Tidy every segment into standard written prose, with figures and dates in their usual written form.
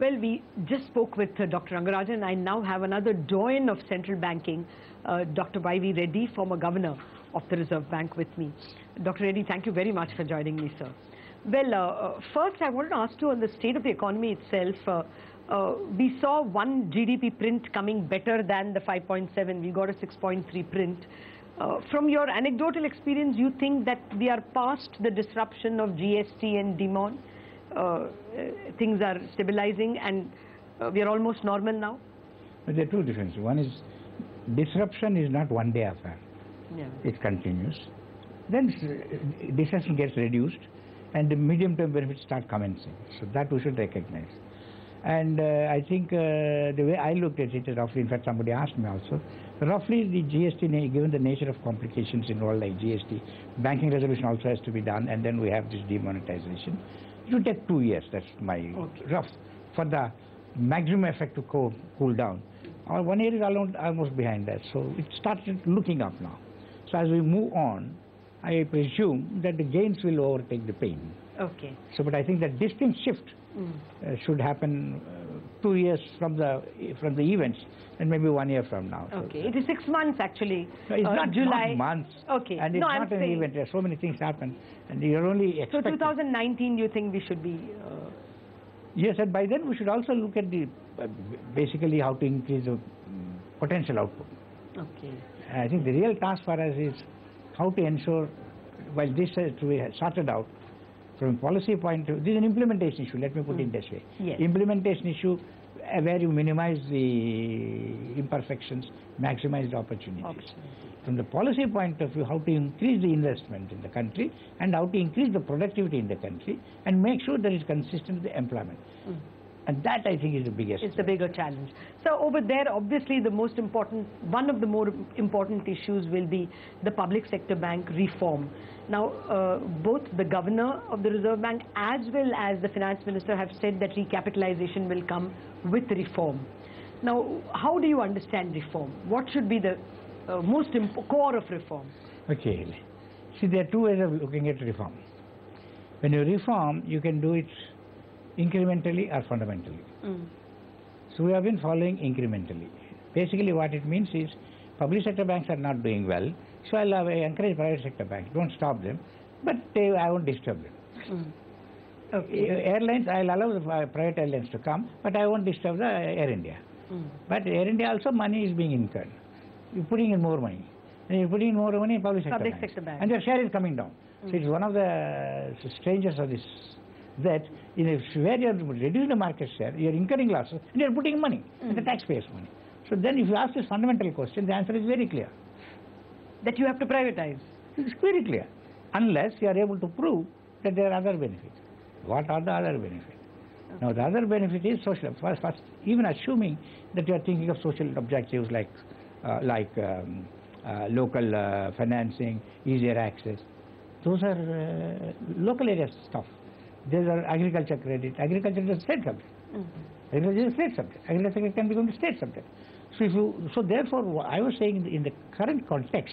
Well, we just spoke with Dr. Rangarajan. I now have another doyen of central banking, Dr. Y.V. Reddy, former governor of the Reserve Bank, with me. Dr. Reddy, thank you very much for joining me, sir. Well, first I wanted to ask you on the state of the economy itself. We saw one GDP print coming better than the 5.7. We got a 6.3 print. From your anecdotal experience, you think that we are past the disruption of GST and demon? Things are stabilizing and we are almost normal now? But there are two differences. One is disruption is not one day affair. Yeah. It continues. Then disruption gets reduced and the medium term benefits start commencing. So that we should recognize. And I think the way I looked at it is roughly, in fact somebody asked me also, roughly the GST, given the nature of complications involved like GST, banking resolution also has to be done, and then we have this demonetization. It will take 2 years, that's my rough, for the maximum effect to cool down. 1 year is almost behind that, so it started looking up now. So as we move on, I presume that the gains will overtake the pain. Okay. So, but I think that distinct shift should happen 2 years from the events, and maybe 1 year from now. Okay, so it is 6 months actually. No, it's not July. Not months. Okay, and it's not an event. There are so many things happen, and you're only expecting. So 2019, you think we should be? Yes, and by then we should also look at the basically how to increase the potential output. Okay. I think the real task for us is how to ensure, while this has to be sorted out, from a policy point of view, this is an implementation issue, let me put it this way. Yes. Implementation issue where you minimize the imperfections, maximize the opportunities. From the policy point of view, how to increase the investment in the country and how to increase the productivity in the country and make sure there is consistent with the employment. And that, I think, is the biggest. It's the bigger challenge. So over there, obviously, the most important, one of the more important issues will be the public sector bank reform. Now, both the governor of the Reserve Bank as well as the finance minister have said that recapitalization will come with reform. Now, how do you understand reform? What should be the most core of reform? Okay. See, there are two ways of looking at reform. When you reform, you can do it incrementally or fundamentally. So we have been following incrementally. Basically what it means is public sector banks are not doing well, so I'll encourage private sector banks. Don't stop them, but I won't disturb them. Okay. Airlines, I'll allow the private airlines to come, but I won't disturb the Air India. But Air India also money is being incurred. You're putting in more money. And you're putting in more money in public sector banks. And their share is coming down. So it's one of the strangers of this, that where you're reducing the market share, you're incurring losses, and you're putting money, and the taxpayers' money. So then if you ask this fundamental question, the answer is very clear. That you have to privatize. It's very clear. Unless you are able to prove that there are other benefits. What are the other benefits? Now the other benefit is social. First, even assuming that you are thinking of social objectives like local financing, easier access, those are local area stuff. There are agriculture credit. Agriculture is a state subject. Agriculture is a state subject. Agriculture can become a state subject. So therefore, I was saying in the current context,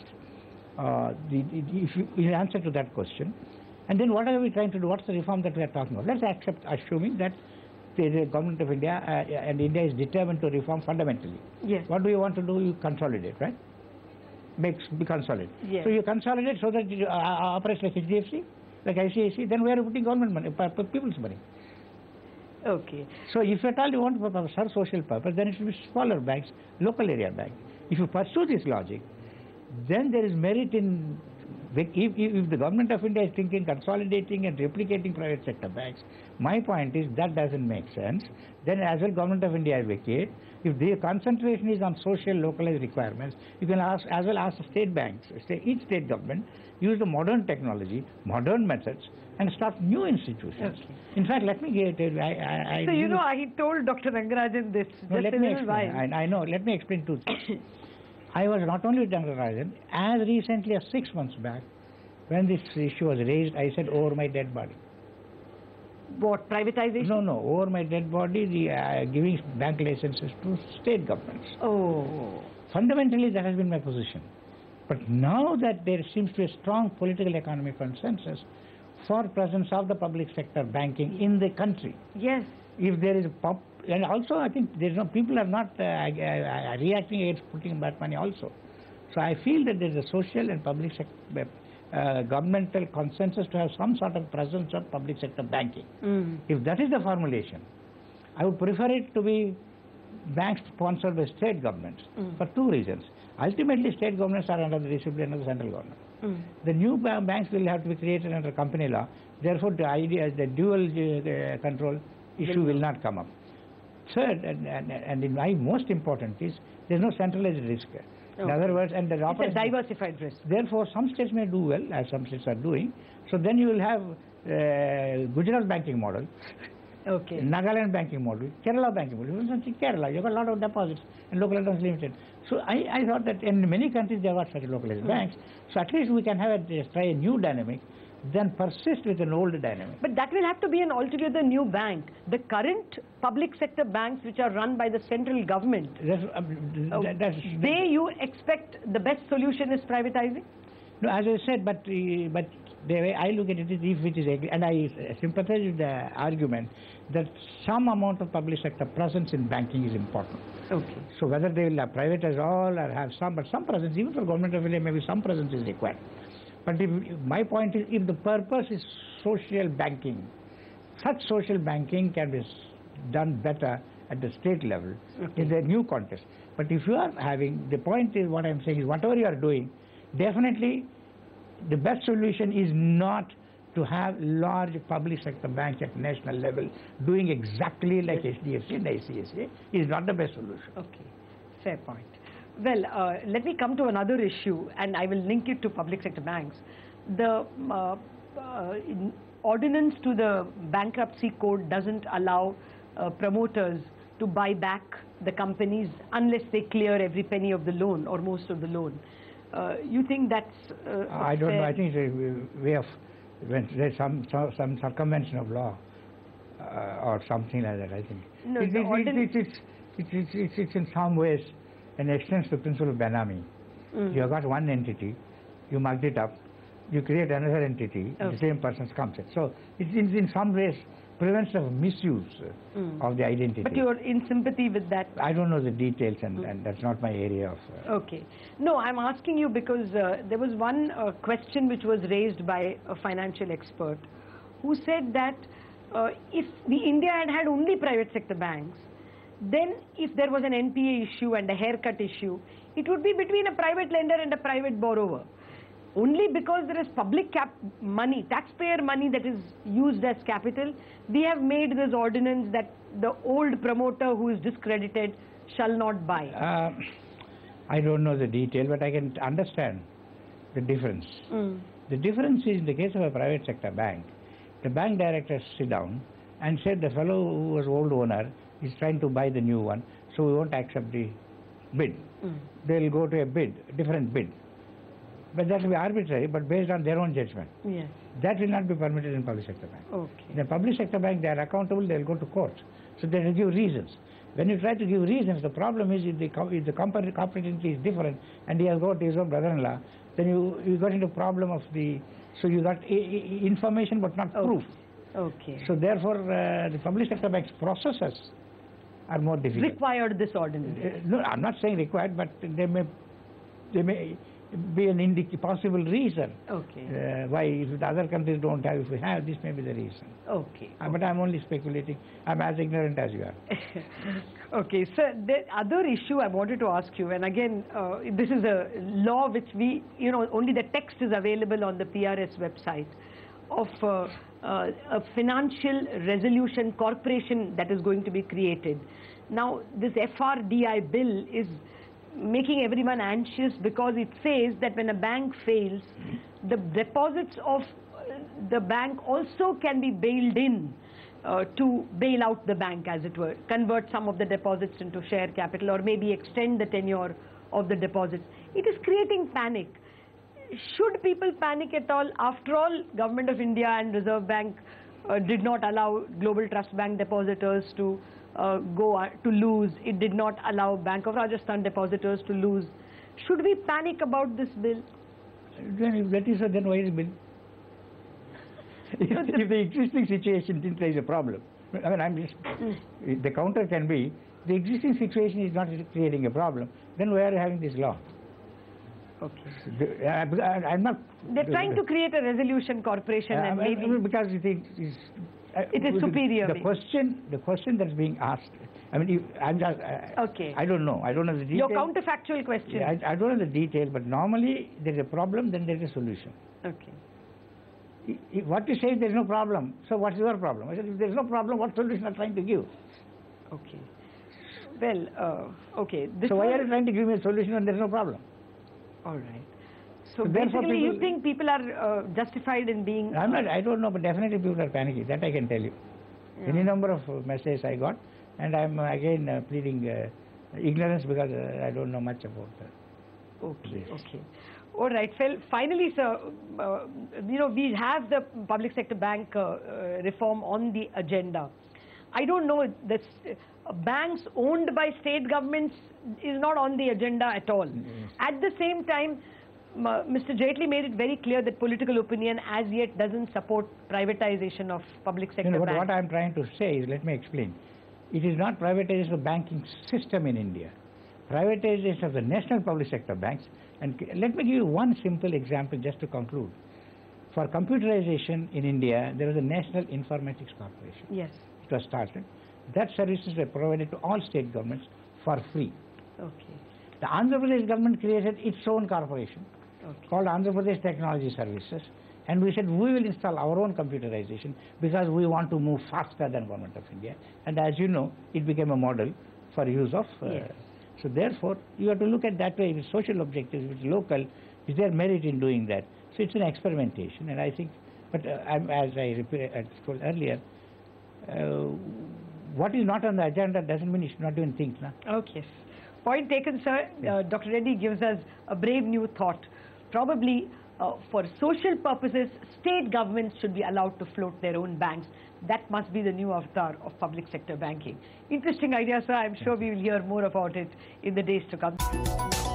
in answer to that question, and then what are we trying to do? What's the reform that we are talking about? Let's accept, assuming that the government of India and India is determined to reform fundamentally. Yes. What do you want to do? You consolidate, right? Be consolidate. Yes. So you consolidate so that it operates like HDFC, like ICICI, then we are putting government money, people's money. Okay. So if at all you want to serve social purpose, then it should be smaller banks, local area banks. If you pursue this logic, then there is merit in, if the government of India is thinking consolidating and replicating private sector banks, my point is that doesn't make sense. Then as well government of India is vacate. If the concentration is on social localized requirements, you can as well ask the state banks, each state government, use the modern technology, modern methods, and start new institutions. Okay. In fact, let me get it. So you know, I told Dr. Rangarajan this just a little while. I know. Let me explain two things. I was not only with Rangarajan, as recently as 6 months back, when this issue was raised, I said, over my dead body. What, privatization? No, over my dead body, giving bank licenses to state governments. Oh. Fundamentally, that has been my position. But now that there seems to be a strong political economic consensus for presence of the public sector banking in the country. Yes. if there is a pop, and also I think there's no, people are not reacting against putting that money also. So I feel that there is a social and public sector, governmental consensus to have some sort of presence of public sector banking. If that is the formulation, I would prefer it to be banks sponsored by state governments for two reasons. Ultimately, state governments are under the discipline of the central government. The new banks will have to be created under company law. Therefore, the idea, the dual control issue will not come up. Third, and in my most important is, there is no centralized risk. In other words, and the it's a diversified risk. Therefore, some states may do well, as some states are doing. So then you will have Gujarat banking model, Nagaland banking model, Kerala banking model. You see Kerala, you have got a lot of deposits and local accounts limited. So I thought that in many countries there are such localized banks. So at least we can have try a new dynamic, then persist with an old dynamic. But that will have to be an altogether new bank. The current public sector banks which are run by the central government, you expect the best solution is privatizing? No, as I said, but the way I look at it is, if it is, and I sympathize with the argument that some amount of public sector presence in banking is important. So whether they will privatize all or have some, but some presence, even for government of India, maybe some presence is required. But my point is, if the purpose is social banking, such social banking can be done better at the state level in the new context. But if you are having, the point is, what I am saying is, whatever you are doing, definitely the best solution is not to have large public sector banks at national level doing exactly like HDFC and ICICI is not the best solution. Fair point. Well, let me come to another issue, and I will link it to public sector banks. The ordinance to the bankruptcy code doesn't allow promoters to buy back the companies unless they clear every penny of the loan or most of the loan. You think that's I don't know. I think it's a way of, when there's some circumvention of law or something like that, I think. No, it's in some ways an extension to the principle of Benami. You have got one entity, you marked it up, you create another entity, the same person comes in. So it's in some ways prevention of misuse of the identity. But you're in sympathy with that? I don't know the details, and that's not my area of... No, I'm asking you because there was one question which was raised by a financial expert who said that if India had only private sector banks, then if there was an NPA issue and a haircut issue, it would be between a private lender and a private borrower. Only because there is public money, taxpayer money that is used as capital, we have made this ordinance that the old promoter who is discredited shall not buy. I don't know the detail, but I can understand the difference. The difference is, in the case of a private sector bank, the bank directors sit down and said the fellow who was old owner is trying to buy the new one, so we won't accept the bid. They will go to a different bid. But that will be arbitrary, but based on their own judgment. That will not be permitted in public sector bank. In a public sector bank, they are accountable, they will go to court. So they will give reasons. When you try to give reasons, the problem is if the competency is different and he has got his own brother-in-law, then you got into problem of the... So you got information but not proof. So therefore, the public sector bank's processes are more difficult. Required this ordinance? No, I'm not saying required, but they may be an possible reason why, if the other countries don't have, if we have, this may be the reason. But I'm only speculating. I'm as ignorant as you are. Sir, the other issue I wanted to ask you, and again, this is a law which only the text is available on the PRS website, of a financial resolution corporation that is going to be created. Now, this FRDI bill is making everyone anxious because it says that when a bank fails, the deposits of the bank also can be bailed in to bail out the bank, as it were, convert some of the deposits into share capital or maybe extend the tenure of the deposits. It is creating panic. Should people panic at all? After all, Government of India and Reserve Bank did not allow Global Trust Bank depositors to to lose. It did not allow Bank of Rajasthan depositors to lose. Should we panic about this bill? Then if that is so, then why is bill? If the existing situation didn't raise a problem, I mean, I'm just, the counter can be, the existing situation is not creating a problem, then why are you having this law? Okay. I'm not... They're trying to create a resolution corporation and maybe... Because it is superior. The question that's being asked, I mean, I'm just... okay. I don't know. I don't know the detail. Your counterfactual question. I don't know the detail, but normally there's a problem, then there's a solution. Okay. What you say is there's no problem. So what's your problem? I said, if there's no problem, what solution are you trying to give? Okay. Well, okay. So why are you trying to give me a solution when there's no problem? All right. So basically you think people are justified in being... I don't know, but definitely people are panicking. That I can tell you. Yeah. Any number of messages I got, and I'm again pleading ignorance because I don't know much about that. Okay, okay. All right. Well, finally, sir, we have the public sector bank reform on the agenda. I don't know, this banks owned by state governments is not on the agenda at all. At the same time, Mr. Jaitley made it very clear that political opinion as yet doesn't support privatization of public sector banks. What I'm trying to say is, let me explain. It is not privatization of the banking system in India. Privatization of the national public sector banks. And let me give you one simple example just to conclude. For computerization in India, there was a National Informatics Corporation. Yes. It was started. That services were provided to all state governments for free. Okay. The Andhra Pradesh government created its own corporation called Andhra Pradesh Technology Services, and we said we will install our own computerization because we want to move faster than Government of India. And as you know, it became a model for use of... yes. So therefore, you have to look at that way. If it's social objectives, if it's local, is there merit in doing that? So it's an experimentation, and I think, but as I told earlier, what is not on the agenda doesn't mean you should not do anything. Okay. Point taken, sir. Yes. Dr. Reddy gives us a brave new thought. Probably for social purposes, state governments should be allowed to float their own banks. That must be the new avatar of public sector banking. Interesting idea, sir. I'm sure we will hear more about it in the days to come.